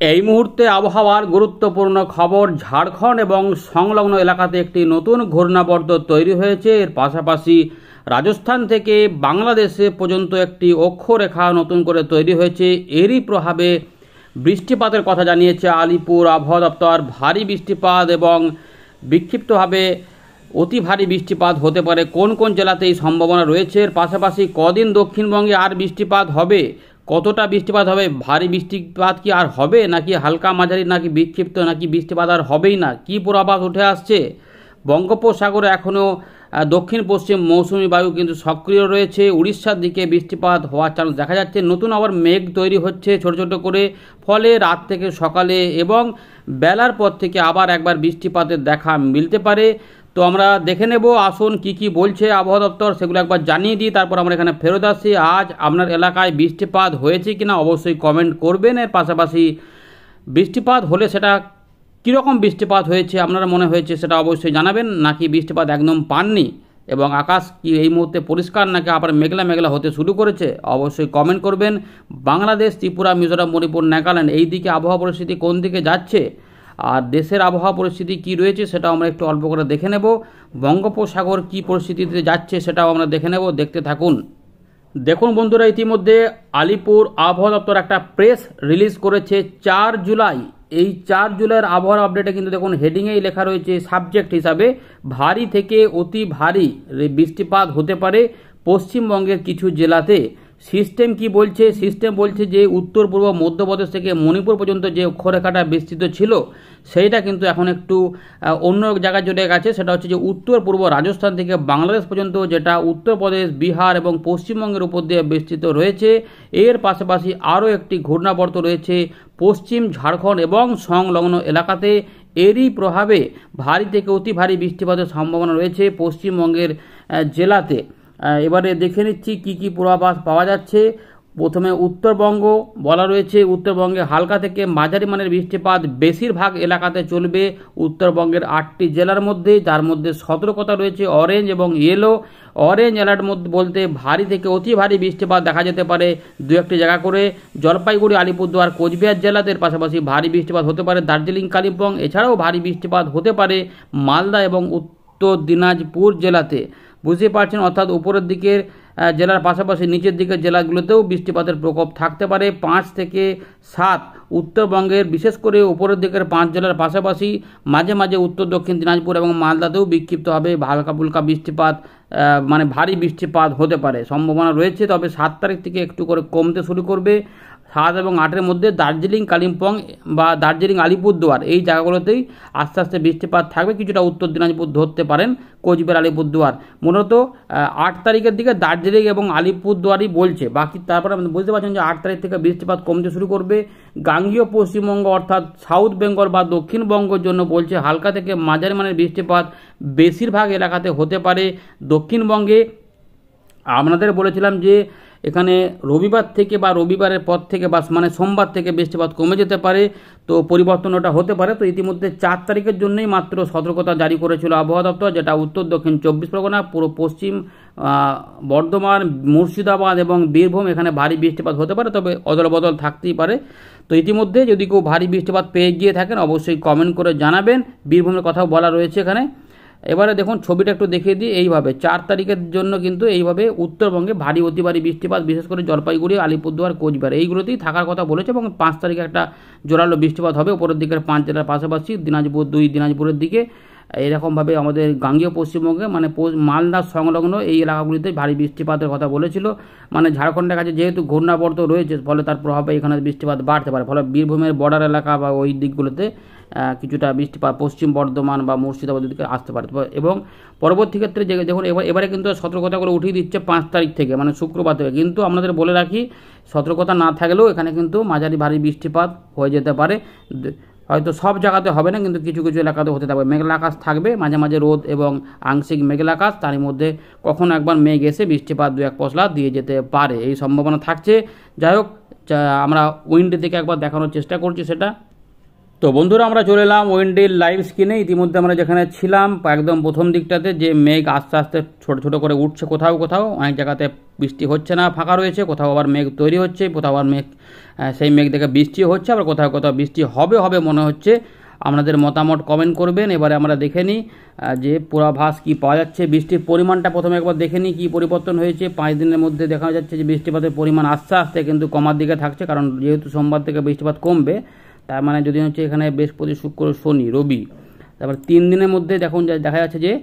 এই মুহূর্তে আবহাওয়ার গুরুত্বপূর্ণ খবর। ঝাড়খণ্ড এবং সংলগ্ন এলাকাতে একটি নতুন ঘূর্ণাবর্ত তৈরি হয়েছে। এর পাশাপাশি রাজস্থান থেকে বাংলাদেশে পর্যন্ত একটি অক্ষরেখা নতুন করে তৈরি হয়েছে। এরই প্রভাবে বৃষ্টিপাতের কথা জানিয়েছে আলিপুর আবহাওয়া দপ্তর। ভারী বৃষ্টিপাত এবং বিক্ষিপ্তভাবে অতি ভারী বৃষ্টিপাত হতে পারে। কোন কোন জেলাতে এই সম্ভাবনা রয়েছে, এর পাশাপাশি কদিন দক্ষিণবঙ্গে আর বৃষ্টিপাত হবে, কতটা বৃষ্টিপাত হবে, ভারী বৃষ্টিপাত কি আর হবে নাকি হালকা মাঝারি নাকি বিক্ষিপ্ত নাকি বৃষ্টিপাত আর হবেই না, কি পূর্বাভাস উঠে আসছে। বঙ্গোপসাগরে এখনও দক্ষিণ পশ্চিম মৌসুমি বায়ু কিন্তু সক্রিয় রয়েছে। উড়িষ্যার দিকে বৃষ্টিপাত হওয়ার চান্স দেখা যাচ্ছে। নতুন আবার মেঘ তৈরি হচ্ছে ছোট ছোট করে, ফলে রাত থেকে সকালে এবং বেলার পর থেকে আবার একবার বৃষ্টিপাতের দেখা মিলতে পারে। তো আমরা দেখে নেব আসুন কি কি বলছে আবহাওয়া দপ্তর, সেগুলো একবার জানিয়ে দিই, তারপর আমরা এখানে ফেরত আসি। আজ আপনার এলাকায় বৃষ্টিপাত হয়েছে কিনা অবশ্যই কমেন্ট করবেন। এর পাশাপাশি বৃষ্টিপাত হলে সেটা কীরকম বৃষ্টিপাত হয়েছে আপনারা মনে হয়েছে সেটা অবশ্যই জানাবেন, নাকি বৃষ্টিপাত একদম পাননি এবং আকাশ কি এই মুহূর্তে পরিষ্কার নাকি আবার মেঘলা মেঘলা হতে শুরু করেছে অবশ্যই কমেন্ট করবেন। বাংলাদেশ, ত্রিপুরা, মিজোরাম, মণিপুর, নাগাল্যান্ড এই দিকে আবহাওয়া পরিস্থিতি কোন দিকে যাচ্ছে আর দেশের আবহাওয়া পরিস্থিতি কি রয়েছে সেটাও আমরা একটু অল্প করে দেখে নেব। বঙ্গোপসাগর কি পরিস্থিতিতে যাচ্ছে সেটাও আমরা দেখে নেব, দেখতে থাকুন। দেখুন বন্ধুরা, ইতিমধ্যে আলিপুর আবহাওয়া দপ্তর একটা প্রেস রিলিজ করেছে 4 জুলাই। এই 4 জুলাইয়ের আবহাওয়ার আপডেটে কিন্তু দেখুন হেডিংয়েই লেখা রয়েছে সাবজেক্ট হিসাবে ভারী থেকে অতি ভারী বৃষ্টিপাত হতে পারে পশ্চিমবঙ্গের কিছু জেলাতে। সিস্টেম কি বলছে? সিস্টেম বলছে যে উত্তর পূর্ব মধ্যপ্রদেশ থেকে মণিপুর পর্যন্ত যে অক্ষরেখাটা বিস্তৃত ছিল সেইটা কিন্তু এখন একটু অন্য জায়গায় চলে গেছে। সেটা হচ্ছে যে উত্তর পূর্ব রাজস্থান থেকে বাংলাদেশ পর্যন্ত, যেটা উত্তরপ্রদেশ, বিহার এবং পশ্চিমবঙ্গের উপর দিয়ে বিস্তৃত রয়েছে। এর পাশাপাশি আরও একটি ঘূর্ণাবর্ত রয়েছে পশ্চিম ঝাড়খণ্ড এবং সংলগ্ন এলাকাতে। এরই প্রভাবে ভারী থেকে অতি ভারী বৃষ্টিপাতের সম্ভাবনা রয়েছে পশ্চিমবঙ্গের জেলাতে। এবারে দেখে নিচ্ছি কি কি পূর্বাভাস পাওয়া যাচ্ছে। প্রথমে উত্তরবঙ্গ বলা রয়েছে, উত্তরবঙ্গে হালকা থেকে মাঝারি মানের বৃষ্টিপাত বেশিরভাগ এলাকাতে চলবে উত্তরবঙ্গের 8টি জেলার মধ্যে, যার মধ্যে সতর্কতা রয়েছে অরেঞ্জ এবং ইয়েলো। অরেঞ্জ অ্যালার্ট মধ্যে বলতে ভারী থেকে অতি ভারী বৃষ্টিপাত দেখা যেতে পারে 2-1টি জায়গা করে জলপাইগুড়ি, আলিপুরদুয়ার, কোচবিহার জেলাতে। পাশাপাশি ভারী বৃষ্টিপাত হতে পারে দার্জিলিং, কালিম্পং। এছাড়াও ভারী বৃষ্টিপাত হতে পারে মালদা এবং উত্তর দিনাজপুর জেলাতে। বুঝতে পারছেন, অর্থাৎ উপরের দিকের জেলার পাশাপাশি নিচের দিকের জেলাগুলোতেও বৃষ্টিপাতের প্রকোপ থাকতে পারে। 5 থেকে 7 উত্তরবঙ্গের বিশেষ করে উপরের দিকের 5 জেলার পাশাপাশি মাঝে মাঝে উত্তর দক্ষিণ দিনাজপুর এবং মালদাতেও বিক্ষিপ্তভাবে হালকা ফুলকা বৃষ্টিপাত মানে ভারী বৃষ্টিপাত হতে পারে সম্ভাবনা রয়েছে। তবে 7 তারিখ থেকে একটু করে কমতে শুরু করবে। 7 এবং 8-এর মধ্যে দার্জিলিং, কালিম্পং বা দার্জিলিং, আলিপুরদুয়ার এই জায়গাগুলোতেই আস্তে আস্তে বৃষ্টিপাত থাকবে। কিছুটা উত্তর দিনাজপুর ধরতে পারেন, কোচবিহার, আলিপুরদুয়ার। মূলত 8 তারিখের দিকে দার্জিলিং এবং আলিপুরদুয়ারই বলছে। বাকি তারপরে আপনি বুঝতে পারছেন যে 8 তারিখ থেকে বৃষ্টিপাত কমতে শুরু করবে। গাঙ্গীয় পশ্চিমবঙ্গ অর্থাৎ সাউথ বেঙ্গল বা দক্ষিণবঙ্গের জন্য বলছে হালকা থেকে মাঝারি মানের বৃষ্টিপাত বেশিরভাগ এলাকাতে হতে পারে দক্ষিণবঙ্গে। আপনাদের বলেছিলাম যে এখানে রবিবার থেকে বা রবিবারের পর থেকে বা মানে সোমবার থেকে বৃষ্টিপাত কমে যেতে পারে, তো পরিবর্তন ওটা হতে পারে। তো ইতিমধ্যে 4 তারিখের জন্যই মাত্র সতর্কতা জারি করেছিল আবহাওয়া দপ্তর, যেটা উত্তর দক্ষিণ 24 পরগনা, পুরো পশ্চিম বর্ধমান, মুর্শিদাবাদ এবং বীরভূম এখানে ভারী বৃষ্টিপাত হতে পারে, তবে অদল বদল থাকতেই পারে। তো ইতিমধ্যে যদি কেউ ভারী বৃষ্টিপাত পেয়ে গিয়ে থাকেন অবশ্যই কমেন্ট করে জানাবেন। বীরভূমের কথাও বলা রয়েছে এখানে। এবারে দেখুন ছবিটা একটু দেখিয়ে দিই। এইভাবে 4 তারিখের জন্য কিন্তু এইভাবে উত্তরবঙ্গে ভারী অতি ভারী বৃষ্টিপাত বিশেষ করে জলপাইগুড়ি, আলিপুরদুয়ার, কোচবিহার এইগুলোতেই থাকার কথা বলেছে এবং 5 তারিখে একটা জোরালো বৃষ্টিপাত হবে উপরের দিকের 5 জেলার পাশাপাশি দিনাজপুর, দিনাজপুরের দিকে। এরকমভাবে আমাদের গাঙ্গীয় পশ্চিমবঙ্গে মানে মালদা সংলগ্ন এই এলাকাগুলিতে ভারী বৃষ্টিপাতের কথা বলেছিল। মানে ঝাড়খণ্ডের কাছে যেহেতু ঘূর্ণাবর্ত রয়েছে ফলে তার প্রভাবে এখানে বৃষ্টিপাত বাড়তে পারে, ফলে বীরভূমের বর্ডার এলাকা বা ওই দিকগুলোতে কিছুটা বৃষ্টিপাত পশ্চিম বর্ধমান বা মুর্শিদাবাদের দিকে আসতে পারে। এবং পরবর্তী ক্ষেত্রে দেখুন এবারে কিন্তু সতর্কতা করে উঠিয়ে দিচ্ছে 5 তারিখ থেকে মানে শুক্রবার থেকে। কিন্তু আপনাদের বলে রাখি সতর্কতা না থাকলেও এখানে কিন্তু মাঝারি ভারী বৃষ্টিপাত হয়ে যেতে পারে। হয়তো সব জায়গাতে হবে না, কিন্তু কিছু কিছু এলাকাতে হতে থাকবে। মেঘলা আকাশ থাকবে, মাঝে মাঝে রোদ এবং আংশিক মেঘলা আকাশ, তারই মধ্যে কখনো একবার মেঘ এসে বৃষ্টিপাত 2-1 পশলা দিয়ে যেতে পারে, এই সম্ভাবনা থাকছে। যাই হোক, আমরা উইন্ডের দিকে একবার দেখানোর চেষ্টা করছি সেটা। তো বন্ধুরা আমরা চলে এলাম উইন্ডির লাইভ স্ক্রিনে। ইতিমধ্যে আমরা যেখানে ছিলাম একদম প্রথম দিকটাতে যে মেঘ আস্তে আস্তে ছোট ছোট করে উঠছে, কোথাও কোথাও অনেক জায়গাতে বৃষ্টি হচ্ছে না, ফাঁকা রয়েছে, কোথাও আবার মেঘ তৈরি হচ্ছে, কোথাও আবার মেঘ সেই মেঘ দেখে বৃষ্টিও হচ্ছে, আবার কোথাও কোথাও বৃষ্টি হবে হবে মনে হচ্ছে। আপনাদের মতামত কমেন্ট করবেন। এবারে আমরা দেখে নিই যে পূর্বাভাস কী পাওয়া যাচ্ছে। বৃষ্টির পরিমাণটা প্রথমে একবার দেখে নিই কী পরিবর্তন হয়েছে। 5 দিনের মধ্যে দেখা যাচ্ছে যে বৃষ্টিপাতের পরিমাণ আস্তে আস্তে কিন্তু কমার দিকে থাকছে, কারণ যেহেতু সোমবার থেকে বৃষ্টিপাত কমবে, তার মানে যদি হচ্ছে এখানে বৃহস্পতি, শুক্র, শনি, রবি, তারপর 3 দিনের মধ্যে দেখুন দেখা যাচ্ছে যে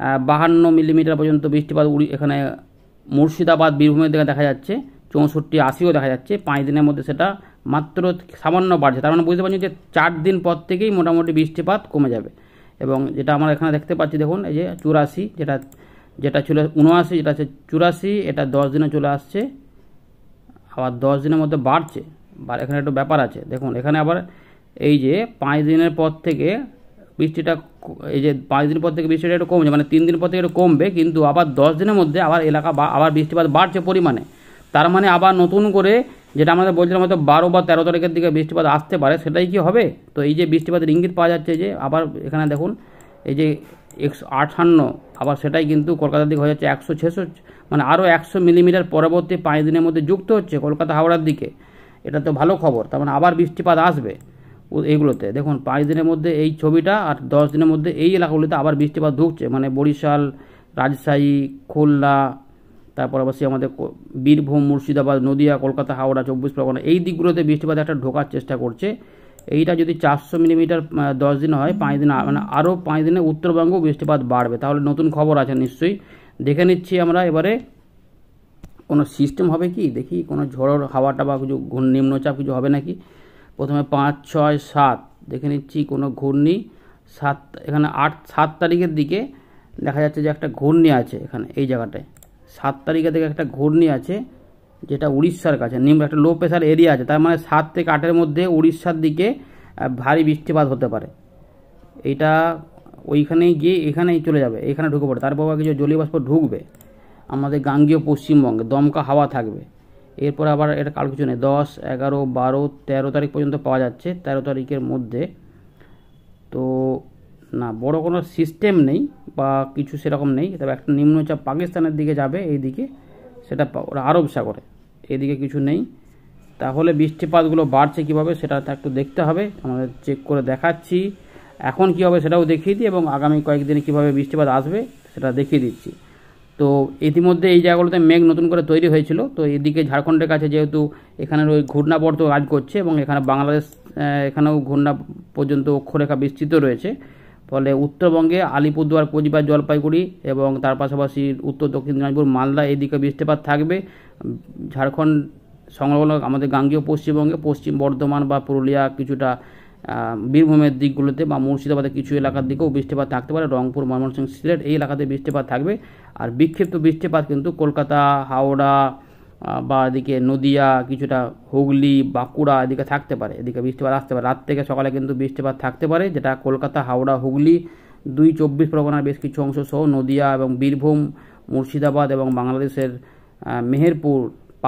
52 মিলিমিটার পর্যন্ত বৃষ্টিপাত এখানে মুর্শিদাবাদ, বীরভূমের দিকে দেখা যাচ্ছে, 64, 80ও দেখা যাচ্ছে। 5 দিনের মধ্যে সেটা মাত্র সামান্য বাড়ছে। তার মানে বুঝতে পারছি যে 4 দিন পর থেকেই মোটামুটি বৃষ্টিপাত কমে যাবে। এবং যেটা আমরা এখানে দেখতে পাচ্ছি দেখুন, এই যে 84, যেটা ছিল 79, যেটা আছে 84, এটা 10 দিনে চলে আসছে, আবার 10 দিনের মধ্যে বাড়ছে। এখানে একটু ব্যাপার আছে দেখুন, এখানে আবার এই যে 5 দিনের পর থেকে বৃষ্টিটা, এই যে 5 দিন পর থেকে বৃষ্টিটা একটু কমছে, মানে 3 দিন পর থেকে একটু কমবে, কিন্তু আবার 10 দিনের মধ্যে আবার এলাকা আবার বৃষ্টিপাত বাড়ছে পরিমাণে। তার মানে আবার নতুন করে যেটা আমাদের বলছিলাম হয়তো 12 বা 13 তারিখের দিকে বৃষ্টিপাত আসতে পারে, সেটাই কি হবে? তো এই যে বৃষ্টিপাতের ইঙ্গিত পাওয়া যাচ্ছে যে আবার এখানে দেখুন এই যে 158, আবার সেটাই কিন্তু কলকাতার দিকে হয়ে যাচ্ছে 100, 600, মানে আরও 100 মিলিমিটার পরবর্তী 5 দিনের মধ্যে যুক্ত হচ্ছে কলকাতা হাওড়ার দিকে। এটা তো ভালো খবর। তার মানে আবার বৃষ্টিপাত আসবে এইগুলোতে। দেখুন 5 দিনের মধ্যে এই ছবিটা, আর 10 দিনের মধ্যে এই এলাকাগুলিতে আবার বৃষ্টিপাত ঢুকছে, মানে বরিশাল, রাজশাহী, খুলনা, তারপর অবশ্যই আমাদের বীরভূম, মুর্শিদাবাদ, নদিয়া, কলকাতা, হাওড়া, 24 পরগনা, এই দিকগুলোতে বৃষ্টিপাত একটা ঢোকার চেষ্টা করছে। এইটা যদি 400 মিলিমিটার 10 দিন হয়, 5 দিন, মানে আরও 5 দিনে উত্তরবঙ্গেও বৃষ্টিপাত বাড়বে। তাহলে নতুন খবর আছে নিশ্চয়ই। দেখে নিচ্ছি আমরা এবারে কোনো সিস্টেম হবে কি, দেখি কোনো ঝড়ের হাওয়াটা বা কিছু নিম্নচাপ কিছু হবে নাকি। প্রথমে 5, 6, 7 দেখে নিচ্ছি কোনো ঘূর্ণি। 7, এখানে 7 তারিখের দিকে দেখা যাচ্ছে যে একটা ঘূর্ণি আছে এখানে, এই জায়গাটায় 7 তারিখের দিকে একটা ঘূর্ণি আছে, যেটা উড়িষ্যার কাছে একটা লো প্রেশার এরিয়া আছে। তার মানে 7 থেকে 8-এর মধ্যে উড়িষ্যার দিকে ভারী বৃষ্টিপাত হতে পারে। এইটা ওইখানেই গিয়ে এখানেই চলে যাবে, এখানে ঢুকে পড়ে, তারপর কিছু জলীয় বাষ্প ঢুকবে আমাদের গাঙ্গীয় পশ্চিমবঙ্গে, দমকা হাওয়া থাকবে। এরপর আবার এটা কাল কিছু নেই, 10, 11, 12, 13 তারিখ পর্যন্ত পাওয়া যাচ্ছে, 13 তারিখের মধ্যে। তো না, বড় কোনো সিস্টেম নেই বা কিছু সেরকম নেই, তবে একটা নিম্নচাপ পাকিস্তানের দিকে যাবে, এই দিকে, সেটা ওরা আরব সাগরে, এদিকে কিছু নেই। তাহলে বৃষ্টিপাতগুলো বাড়ছে কীভাবে সেটা একটু দেখতে হবে, আমাদের চেক করে দেখাচ্ছি। এখন কী হবে সেটাও দেখিয়ে দিই, এবং আগামী কয়েকদিনে কীভাবে বৃষ্টিপাত আসবে সেটা দেখিয়ে দিচ্ছি। তো ইতিমধ্যে এই জায়গাগুলোতে মেঘ নতুন করে তৈরি হয়েছিল। তো এদিকে ঝাড়খণ্ডের কাছে যেহেতু এখানের ওই ঘূর্ণাবর্ত কাজ করছে, এবং এখানে বাংলাদেশ এখানেও ঘূর্ণা পর্যন্ত অক্ষরেখা বিস্তৃত রয়েছে, ফলে উত্তরবঙ্গে আলিপুরদুয়ার, কোচবিহার, জলপাইগুড়ি এবং তার পাশাপাশি উত্তর দক্ষিণ দিনাজপুর, মালদা, এইদিকে বৃষ্টিপাত থাকবে। ঝাড়খণ্ড সংলগ্ন আমাদের গাঙ্গীয় পশ্চিমবঙ্গে, পশ্চিম বর্ধমান বা পুরুলিয়া, কিছুটা বীরভূমের দিকগুলোতে বা মুর্শিদাবাদের কিছু এলাকার দিকেও বৃষ্টিপাত থাকতে পারে। রংপুর, ময়মনসিংহ, সিলেট, এই এলাকাতে বৃষ্টিপাত থাকবে। আর বিক্ষিপ্ত বৃষ্টিপাত কিন্তু কলকাতা, হাওড়া বা এদিকে নদিয়া, কিছুটা হুগলি, বাঁকুড়া, এদিকে থাকতে পারে। এদিকে বৃষ্টিপাত আসতে পারে, রাত থেকে সকালে কিন্তু বৃষ্টিপাত থাকতে পারে, যেটা কলকাতা, হাওড়া, হুগলি, 24 পরগনার বেশ কিছু অংশ সহ নদিয়া এবং বীরভূম, মুর্শিদাবাদ এবং বাংলাদেশের মেহেরপুর,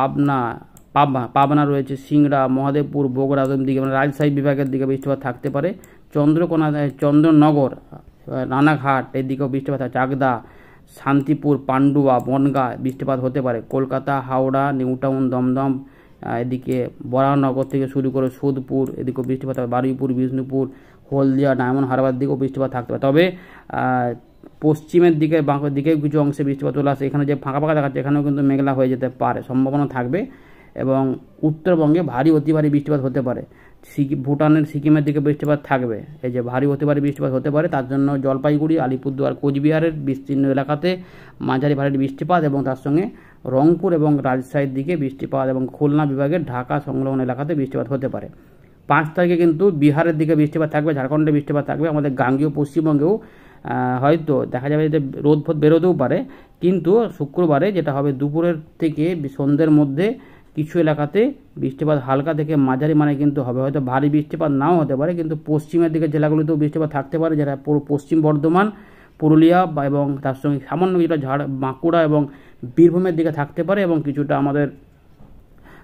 পাবনা রয়েছে, সিংড়া, মহাদেবপুর, বগুড়া দিকে, মানে রাজশাহী বিভাগের দিকে বৃষ্টিপাত থাকতে পারে। চন্দ্রকোনা, চন্দননগর, রানাঘাট, এদিকেও বৃষ্টিপাত, চাকদা, শান্তিপুর, পান্ডুয়া, বনগাঁ বৃষ্টিপাত হতে পারে। কলকাতা, হাওড়া, নিউ টাউন, দমদম, এদিকে বরাহনগর থেকে শুরু করে সোদপুর, এদিকেও বৃষ্টিপাত হবে। বারুইপুর, বিষ্ণুপুর, হলদিয়া, ডায়মন্ড হারবার দিকেও বৃষ্টিপাত থাকতে পারে। তবে পশ্চিমের দিকে, বাঁকুড়ার দিকেও কিছু অংশে বৃষ্টিপাত চলে আসে। এখানে যে ফাঁকা ফাঁকা দেখাচ্ছে, এখানেও কিন্তু মেঘলা হয়ে যেতে পারে, সম্ভাবনা থাকবে। এবং উত্তরবঙ্গে ভারী অতি ভারী বৃষ্টিপাত হতে পারে। ভুটানের, সিকিমের দিকে বৃষ্টিপাত থাকবে। এই যে ভারী অতি ভারী বৃষ্টিপাত হতে পারে, তার জন্য জলপাইগুড়ি, আলিপুরদুয়ার, কোচবিহারের বিস্তীর্ণ এলাকাতে মাঝারি ভারী বৃষ্টিপাত, এবং তার সঙ্গে রংপুর এবং রাজশাহীর দিকে বৃষ্টিপাত, এবং খুলনা বিভাগের ঢাকা সংলগ্ন এলাকাতে বৃষ্টিপাত হতে পারে। 5 তারিখে কিন্তু বিহারের দিকে বৃষ্টিপাত থাকবে, ঝাড়খণ্ডে বৃষ্টিপাত থাকবে। আমাদের গাঙ্গীয় পশ্চিমবঙ্গেও হয়তো দেখা যাবে যে রোদ ফোদ বেরোতেও পারে, কিন্তু শুক্রবারে যেটা হবে দুপুরের থেকে সন্ধ্যের মধ্যে কিছু এলাকাতে বৃষ্টিপাত হালকা থেকে মাঝারি মানে কিন্তু হবে, হয়তো ভারী বৃষ্টিপাত নাও হতে পারে, কিন্তু পশ্চিমের দিকে জেলাগুলিতেও বৃষ্টিপাত থাকতে পারে, যেটা পশ্চিম বর্ধমান, পুরুলিয়া এবং তার সঙ্গে সামান্য কিছুটা বাঁকুড়া এবং বীরভূমের দিকে থাকতে পারে, এবং কিছুটা আমাদের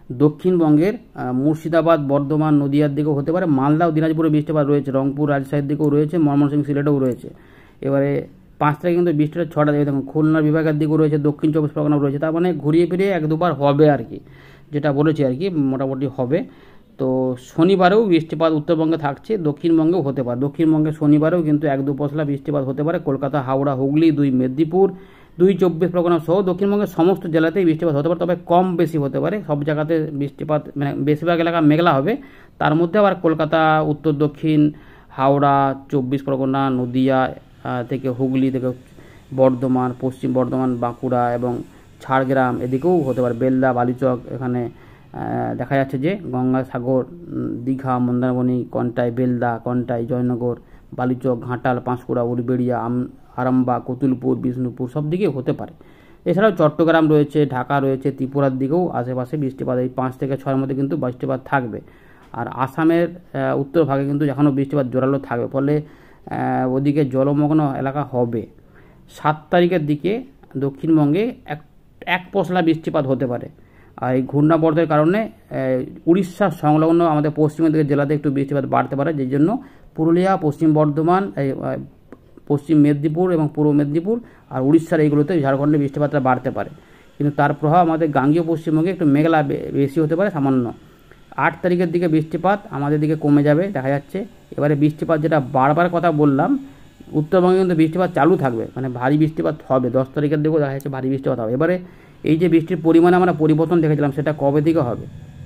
দক্ষিণবঙ্গের মুর্শিদাবাদ, বর্ধমান, নদিয়ার দিকেও হতে পারে। মালদা ও দিনাজপুরে বৃষ্টিপাত রয়েছে, রংপুর, রাজশাহীর দিকেও রয়েছে, ময়মনসিংহ, সিলেটেও রয়েছে। এবারে 5 তারিখে কিন্তু বৃষ্টিটা 6টা দেবে। দেখুন খুলনা বিভাগের দিকেও রয়েছে, দক্ষিণ 24 পরগনাও রয়েছে। তার মানে ঘুরিয়ে ফিরিয়ে 1-2 বার হবে আর কি, যেটা বলেছি আর কি মোটামুটি হবে। তো শনিবারেও বৃষ্টিপাত উত্তরবঙ্গে থাকছে, দক্ষিণবঙ্গেও হতে পারে। দক্ষিণবঙ্গে শনিবারেও কিন্তু 1-2 পশলা বৃষ্টিপাত হতে পারে। কলকাতা, হাওড়া, হুগলি, 2 মেদিনীপুর, 2 24 পরগনা সহ দক্ষিণবঙ্গের সমস্ত জেলাতেই বৃষ্টিপাত হতে পারে, তবে কম বেশি হতে পারে। সব জায়গাতে বৃষ্টিপাত মানে বেশিরভাগ এলাকা মেঘলা হবে। তার মধ্যে আবার কলকাতা, উত্তর দক্ষিণ, হাওড়া, 24 পরগনা, নদিয়া থেকে হুগলি থেকে বর্ধমান, পশ্চিম বর্ধমান, বাঁকুড়া এবং ঝাড়গ্রাম এদিকেও হতে পারে। বেলদা, বালিচক, এখানে দেখা যাচ্ছে যে গঙ্গাসাগর, দীঘা, মন্দারমণি, কন্টাই, বেলদা, কন্টাই, জয়নগর, বালিচক, ঘাটাল, পাঁশকুড়া, উলবেড়িয়া, আরামবাগ, কতুলপুর, বিষ্ণুপুর সব দিকেই হতে পারে। এছাড়াও চট্টগ্রাম রয়েছে, ঢাকা রয়েছে, ত্রিপুরার দিকেও আশেপাশে বৃষ্টিপাত এই 5 থেকে 6-এর মধ্যে কিন্তু বৃষ্টিপাত থাকবে। আর আসামের উত্তর ভাগে কিন্তু এখনও বৃষ্টিপাত জোরালো থাকবে, ফলে ওদিকে জলমগ্ন এলাকা হবে। 7 তারিখের দিকে দক্ষিণবঙ্গে এক পশলা বৃষ্টিপাত হতে পারে। আর এই ঘূর্ণাবর্তের কারণে উড়িষ্যা সংলগ্ন আমাদের পশ্চিমের দিকে জেলাতে একটু বৃষ্টিপাত বাড়তে পারে, যেই জন্য পুরুলিয়া, পশ্চিম বর্ধমান, পশ্চিম মেদিনীপুর এবং পূর্ব মেদিনীপুর আর উড়িষ্যার এইগুলোতে ঝাড়খণ্ডে বৃষ্টিপাতটা বাড়তে পারে। কিন্তু তার প্রভাব আমাদের গাঙ্গেয় পশ্চিমবঙ্গে একটু মেঘলা বেশি হতে পারে সামান্য। 8 তারিখের দিকে বৃষ্টিপাত আমাদের দিকে কমে যাবে দেখা যাচ্ছে। এবারে বৃষ্টিপাত যেটা বারবার কথা বললাম, উত্তরবঙ্গে কিন্তু বৃষ্টিপাত চালু থাকবে, মানে ভারী বৃষ্টিপাত হবে। 10 তারিখের দিকেও দেখা যাচ্ছে ভারী বৃষ্টিপাত হবে। এবারে এই যে বৃষ্টির পরিমাণে আমরা পরিবর্তন দেখেছিলাম, সেটা কবে থেকে হবে?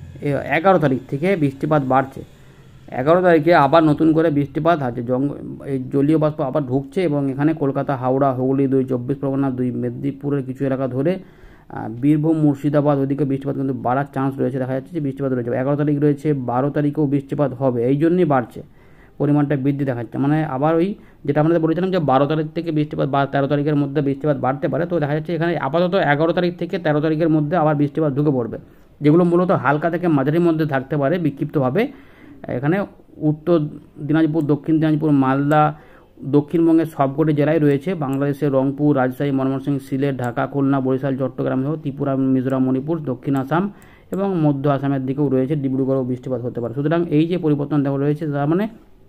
11 তারিখ থেকে বৃষ্টিপাত বাড়ছে। 11 তারিখে আবার নতুন করে বৃষ্টিপাত আছে, এই জলীয় বাষ্প আবার ঢুকছে এবং এখানে কলকাতা, হাওড়া, হুগলি, 2 24 পরগনা, 2 মেদিনীপুরের কিছু এলাকা ধরে বীরভূম, মুর্শিদাবাদ ওইদিকে বৃষ্টিপাত কিন্তু বাড়ার চান্স রয়েছে। দেখা যাচ্ছে যে বৃষ্টিপাত রয়েছে। 11 তারিখ রয়েছে, 12 তারিখেও বৃষ্টিপাত হবে। এই জন্যই বাড়ছে, পরিমাণটা বৃদ্ধি দেখাচ্ছে। মানে আবার ওই যেটা আমরা বলেছিলাম যে 12 তারিখ থেকে বৃষ্টিপাত বা 13 তারিখের মধ্যে বৃষ্টিপাত বাড়তে পারে, তো দেখা যাচ্ছে এখানে আপাতত 11 তারিখ থেকে 13 তারিখের মধ্যে আবার বৃষ্টিপাত ঢুকে পড়বে, যেগুলো মূলত হালকা থেকে মাঝারির মধ্যে থাকতে পারে বিক্ষিপ্তভাবে। এখানে উত্তর দিনাজপুর, দক্ষিণ দিনাজপুর, মালদা, দক্ষিণবঙ্গের সবকটি জেলায় রয়েছে। বাংলাদেশের রংপুর, রাজশাহী, ময়মনসিংহ, সিলেট, ঢাকা, খুলনা, বরিশাল, চট্টগ্রাম সহ ত্রিপুরা, মিজোরাম, মণিপুর, দক্ষিণ আসাম এবং মধ্য আসামের দিকেও রয়েছে। ডিব্রুগড়েও বৃষ্টিপাত হতে পারে। সুতরাং এই যে পরিবর্তন দেওয়া রয়েছে, তার মানে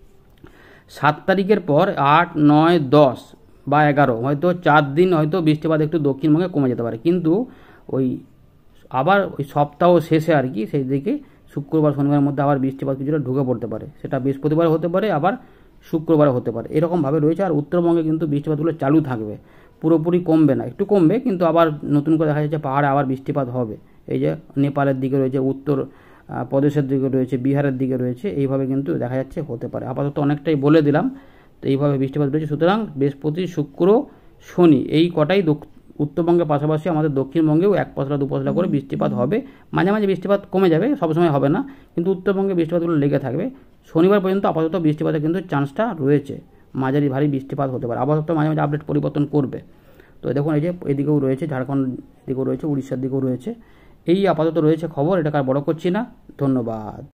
7 তারিখের পর 8, 9, 10 বা 11 হয়তো 4 দিন হয়তো বৃষ্টিপাত একটু দক্ষিণবঙ্গে কমে যেতে পারে, কিন্তু ওই আবার ওই সপ্তাহ শেষে আর কি সেই দিকে শুক্রবার, শনিবারের মধ্যে আবার বৃষ্টিপাত কিছুটা ঢুকে পড়তে পারে। সেটা বৃহস্পতিবার হতে পারে, আবার শুক্রবারে হতে পারে, এরকমভাবে রয়েছে। আর উত্তরবঙ্গে কিন্তু বৃষ্টিপাতগুলো চালু থাকবে, পুরোপুরি কমবে না, একটু কমবে, কিন্তু আবার নতুন করে দেখা যাচ্ছে পাহাড়ে আবার বৃষ্টিপাত হবে। এই যে নেপালের দিকে রয়েছে, উত্তর প্রদেশের দিকে রয়েছে, বিহারের দিকে রয়েছে, এইভাবে কিন্তু দেখা যাচ্ছে হতে পারে। আপাতত অনেকটাই বলে দিলাম, তো এইভাবে বৃষ্টিপাত রয়েছে। সুতরাং বৃহস্পতি, শুক্র, শনি এই কটাই উত্তরবঙ্গের পাশাপাশি আমাদের দক্ষিণবঙ্গেও 1 পশলা 2 পশলা করে বৃষ্টিপাত হবে। মাঝে মাঝে বৃষ্টিপাত কমে যাবে, সবসময় হবে না, কিন্তু উত্তরবঙ্গে বৃষ্টিপাতগুলো লেগে থাকবে। শনিবার পর্যন্ত আপাতত বৃষ্টিপাতের কিন্তু চান্সটা রয়েছে, মাঝারি ভারী বৃষ্টিপাত হতে পারে। আপাতত মাঝে মাঝে আপডেট পরিবর্তন করবে। তো দেখুন এই যে এদিকেও রয়েছে, ঝাড়খণ্ড দিকেও রয়েছে, উড়িষ্যার দিকেও রয়েছে। এই আপাতত রয়েছে খবর, এটাকে আর বড় করছি না। ধন্যবাদ।